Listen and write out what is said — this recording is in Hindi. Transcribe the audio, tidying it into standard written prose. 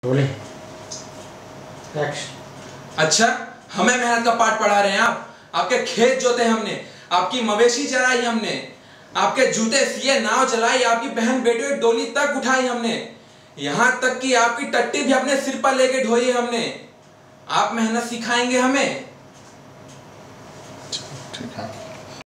अच्छा, हमें मेहनत का पाठ पढ़ा रहे हैं आप? आपके खेत जोते हमने, आपकी मवेशी चराई हमने, आपके जूते सिए, नाव चलाई, आपकी बहन बेटियों की डोली तक उठाई हमने, यहाँ तक कि आपकी टट्टी भी अपने सिर पर लेके ढोई हमने। आप मेहनत सिखाएंगे हमें?